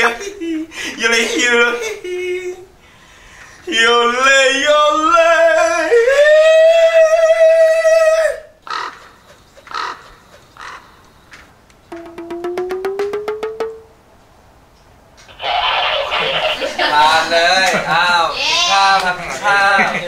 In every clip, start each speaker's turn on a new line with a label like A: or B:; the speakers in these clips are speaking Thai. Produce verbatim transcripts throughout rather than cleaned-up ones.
A: โยเลยโยโยเลยโยเลย
B: ทานเลยอ้าวกินข้าวทำกินข้าว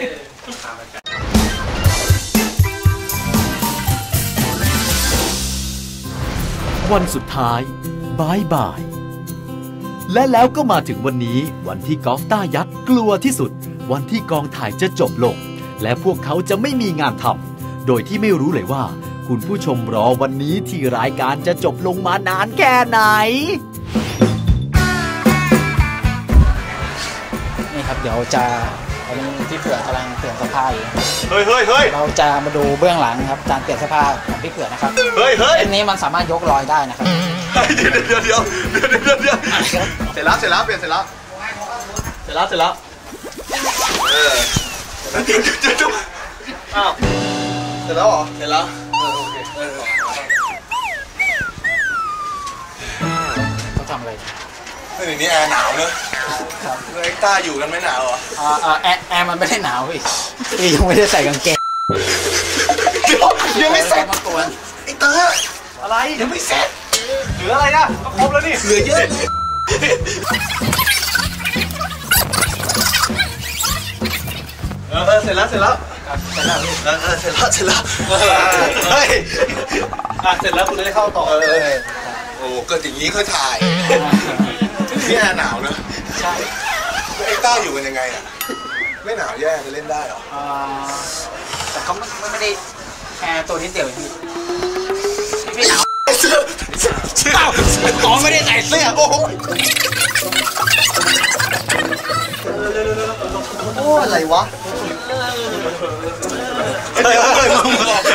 C: วันสุดท้ายบายบายและแล้วก็มาถึงวันนี้วันที่กอล์ฟต้ายักษ์กลัวที่สุดวันที่กองถ่ายจะจบลงและพวกเขาจะไม่มีงานทำโดยที่ไม่รู้เลยว่าคุณผู้ชมรอวันนี้ที่รายการจะจบลงมานานแค่ไหน
D: นี่ครับเดี๋ยวจะตอนนี้พี่เผือกกำลังเปลี่ยนเสื้อผ้าอยู่
A: เฮ้ยเฮ้ยเฮ้ย
D: เราจะมาดูเบื้องหลังครับการเปลี่ยนเสื้อผ้าของพี่เผือกนะครับ
A: เฮ้ยเฮ้ย
D: เส้นนี้มันสามารถยกลอยได้นะครับ
A: เดี๋ยวเดี๋ยวเดี๋ยวเดี๋ยวเดี๋ยวเดี๋ยวเสร็จแล้วเสร็จแล้วเปลี่ยนเสร็จแล้วเสร็จแล้วเสร็จแล้วเออเดี๋ยวเดี๋ยวเดี๋ยวอ้าวเสร็จแล้วเหรอเสร็จแล้วเออโอเคเออ
D: เขาทำอะไร
A: เฮ้ยในนี้แอร์หนาวเนอะครับเอ็กต้าอยู่กันไม่หนาวเหรอ
D: อ่าอ่าแอร์แอร์มันไม่ได้หนาวพี่พี่ยังไม่ได้ใส่กางเกง
A: เดี๋ยวยังไม่เสร็จ
D: มากวน
A: ไอ้เตอร์อะไรยังไม่เสร็จเหลืออะไรนะครบแล้วนี่เหลือเยอะเออเสร็จแล้วเสร็จแล้วเสร็จแล้วเออเสร็จแล้วเสร็จแล้วเฮ้ยอ่ะเสร็จแล้วคุณจะได้เข้าต่อเออโอ้ก็อย่างนี้ค่อยถ่ายนี่แอร์หนาวเนอะใช่ไอ้ต้าอยู่กันยังไงอ่ะไม่หนาวแย่จะเล่นได้หรอ
D: อ่าแต่เขาไม่ไม่ได้แอร์ตัวนิดเดียวพี่ไม่หนาว
A: เสื้อเสื้อเสื้ออ๋อไม่ได้ใส่เสื้อโอ้โอ้อะไรวะเฮ้ยเฮ้ยมึงบอก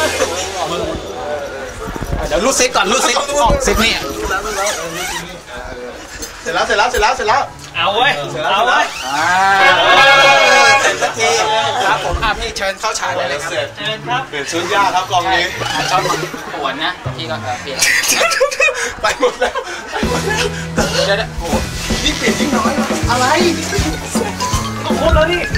D: เดี๋ยวรูดซิปก่อนรูดซิปซิปนี่
A: เสร็จแล้วเสร็จแล้วเสร็จแล้วเสร็จแล้ว
E: เอาเว้ยเอาเว้ย
A: เสร็จสักที
D: ครับผมอ่ะพี่เชิญเข้าฉากเลยครับ
E: เชิญครับ
A: เปลี่ยนชุดยากครับกองนี้
D: ชอบปวดนะพี่ก็เปลี่ยน
A: ไปหมดแล้ว
D: เดี๋ยวโอ้
A: นี่เปลี่ยนยิ่งน้อยอะไร
E: ครบแล้วนี่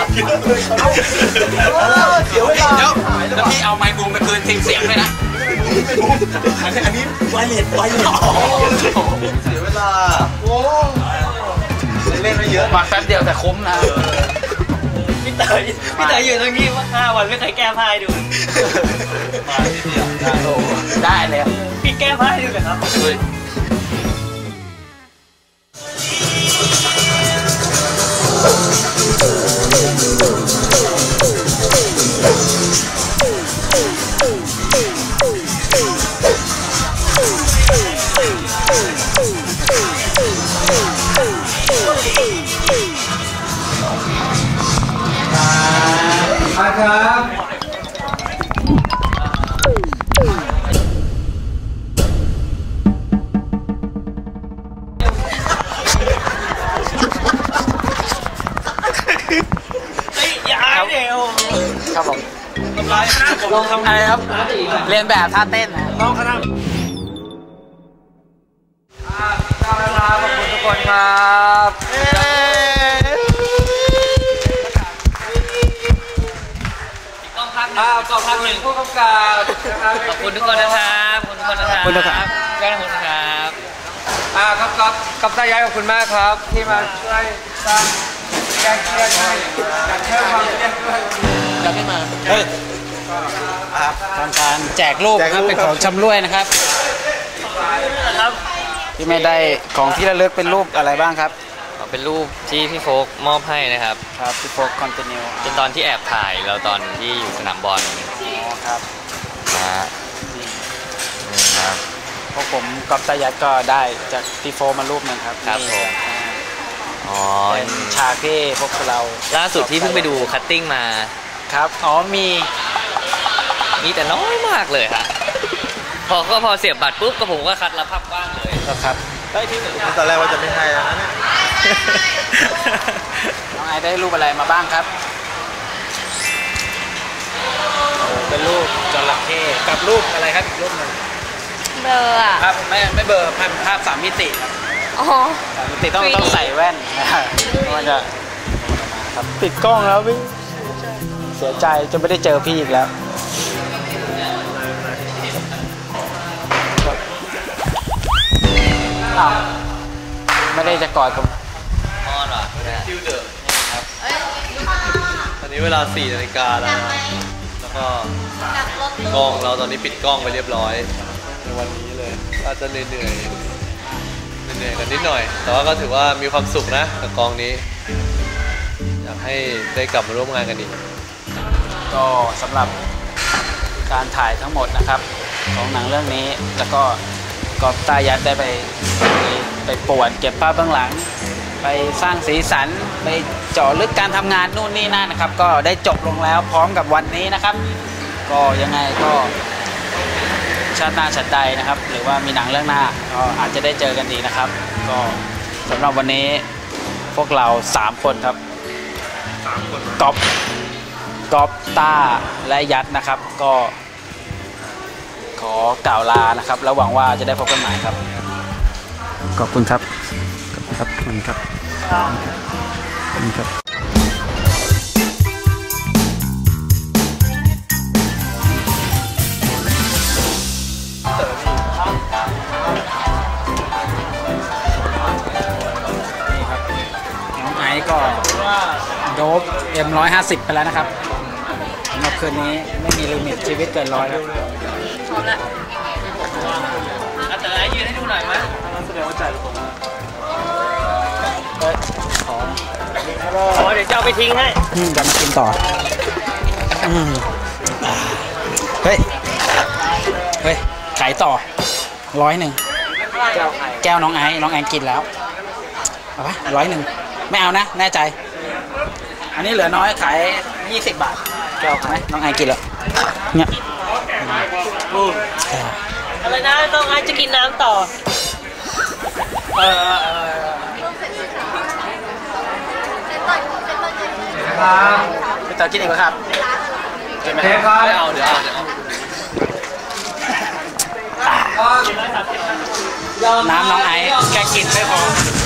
A: เสียเวลา
D: เดี๋ยวแล้วพี่เอาไมค์บูมไปคืนทีมเสียงเลยนะ
A: อันนี้อันนี้ไวเลสไวเลสเสียเวลาโอ้เล่นไม่เยอะ
D: มาแป๊บเดียวแต่คุ้มนะ
E: พี่เต๋อพี่เต๋ออยู่ตรงนี้ว่าห้าวันไม่เคยแก้ผ้าดู
D: มาทีเดียวได้เลย
E: พี่แก้ผ้าดูเลยครับ
B: มาครับ
E: อย่าเดี๋ยว
D: ครับผม
E: ทำไรนะผม
D: ลองทำอะไรครับเรียนแบบท่าเต้นนะ
E: ลองคณะ
B: ขอบคุณทุกคนครับ
E: ต้องท่าาคหนึ่ง
B: อ้าวขอบคุณผู้กำกับนะครับ
E: ขอบคุณทุกคนนะครับขอบคุณทุกคนนะครับ
D: ขอบคุณนะครับ
E: แก้ขอบคุณนะครับ
B: อ่าครับก๊อฟก๊อฟตาย้ายขอบคุณมากครับ ที่มาช่วยสร้างแก้เครียดให้อยากเพิ่มความเครียดด้วย
D: จะไม่มาเฮ้ยทำการแจกรูปนะครับเป็นของชำร่วยนะครับ
E: ครับ
D: ที่ไม่ได้ของที่ระลึกเป็นรูปอะไรบ้างครับ
E: เป็นรูปที่พี่โฟกมอบให้นะครับ
D: ครับพี่โฟกคอนติเนีย
E: เป็นตอนที่แอบถ่ายเราตอนที่อยู่สนามบอล
D: อ๋อครับ
E: นะฮะนี่ครับ
D: พวกผมก๊อฟตายัดก็ได้จากพี่โฟกมารูปหนึ่งครับ
E: ครับ
D: นี่
E: ผม อ๋อ
D: เป็นฉากที่พวกเรา
E: ล่าสุดที่เพิ่งไปดูคัตติ้งมา
D: ครับอ๋อมี
E: มีแต่น้อยมากเลยฮะพอก็พอเสียบบัตรปุ๊บก็ผมก็คัดรับภาพกว้างเลย
D: ครับ
E: ได้ที่หนึ่ง
B: ตอนแรกว่าจะไม่ให้แล้วนะเนี่ย
D: น้องไอได้รูปอะไรมาบ้างครับโอ้เป็นรูปจระเข้กับรูปอะไรครับอีกรูปหนึ่ง
F: เบลอร์อะ
D: ครับไม่ไม่เบลอร์ภาพภาพสามมิติครับ
F: อ๋อ
D: สามมิติต้องต้องใส่แว่นนะครับมันจะครับปิดกล้องแล้วพี่เสียใจจนไม่ได้เจอพี่อีกแล้วอ้าวไม่ได้จะกอดกับ
E: มอนเหรอ
B: คิวเดอร์ตอนนี้เวลาสี่นาฬิกาแล้วนะแล้วก็กล้องเราตอนนี้ปิดกล้องไปเรียบร้อยในวันนี้เลยอาจจะเหนื่อยเหนื่อยเหนื่อยกันนิดหน่อย แต่ว่าก็ถือว่ามีความสุขนะกับกองนี้ อยากให้ได้กลับมาร่วมงานกันอีก
D: ก็สำหรับการถ่ายทั้งหมดนะครับของหนังเรื่องนี้แล้วก็กอบตายัดได้ไปไปไปป่วนเก็บภาพเบื้องหลัง ไปสร้างสีสันไปเจาะลึกการทำงานนู่นนี่นั่นนะครับ ก็ได้จบลงแล้วพร้อมกับวันนี้นะครับ ก็ยังไงก็ชาติหน้าชาติใดนะครับ หรือว่ามีหนังเรื่องหน้าก็อาจจะได้เจอกันดีนะครับ ก็สำหรับวันนี้พวกเราสามคนครับกอบกอบต้าและยัดนะครับ ก็ขอกล่าวลานะครับแล้วหวังว่าจะได้พบกันใหม่ครับขอบคุณครับขอบคุณครับขอบคุณครับนี่ครับน้องไอซ์ก็โดบเอ็มร้อยห้าสิบไปแล้วนะครับสำหรับคืนนี้ไม่มีลิมิตชีวิตเกินร้อยครับ
F: พร้อมแล้ว
E: อาเต๋อยืนให้ดูหน่อยมั้ย
D: แสดงว่าใจผมเฮ้ยขอ
E: อ๋อเดี๋ยวจะเอาไปทิ้งให้
D: อืมเดี๋ยวมากินต่ออืมเฮ้ย เฮ้ย ขายต่อร้อยหนึ่งแก้วน้องไอ้น้องไอ้กินแล้วเอาปะร้อยหนึ่งไม่เอานะ แน่ใจ อันนี้เหลือน้อยขายยี่สิบบาทแก้วไหมน้องไอ้กินแล้วเนี่ย
E: อะไรนะต้องไอจะกินน้ำต่อ
D: เออเออ
B: ครับ
D: พี่เต๋อกินอีกไหมครับกินไหม
B: เทปครับ
E: ไม่เอาเดี๋ยวเอาเดี๋ยวเอา
D: น้ำน้องไอ้แกกินไม่พอ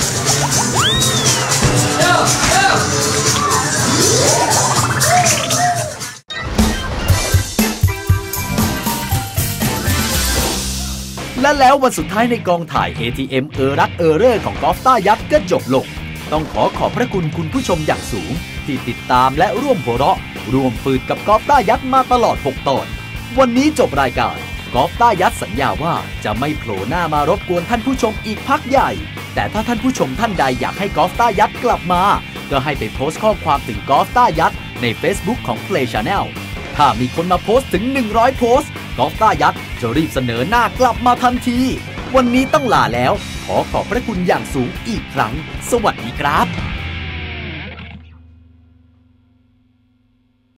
C: และแล้ววันสุดท้ายในกองถ่าย เอ ที เอ็ม เออรักเออเร่อของกอล์ฟต้ายัดก็จบลง ต้องขอขอบพระคุณคุณผู้ชมอย่างสูง ที่ติดตามและร่วมหัวเราะ ร่วมฝืดกับกอล์ฟต้ายัดมาตลอดหกตอน วันนี้จบรายการกอล์ฟต้ายัดสัญญาว่าจะไม่โผล่หน้ามารบกวนท่านผู้ชมอีกพักใหญ่ แต่ถ้าท่านผู้ชมท่านใดอยากให้กอล์ฟต้ายัดกลับมา ก็ให้ไปโพสต์ข้อความถึงกอล์ฟต้ายัดใน Facebook ของ Play Channel ถ้ามีคนมาโพสต์ถึงหนึ่งร้อยโพสต์กอล์ฟต้ายัดจะรีบเสนอหน้ากลับมาทันที วันนี้ต้องลาแล้ว ขอขอบพระคุณอย่างสูงอีกครั้ง สวัสดีครับ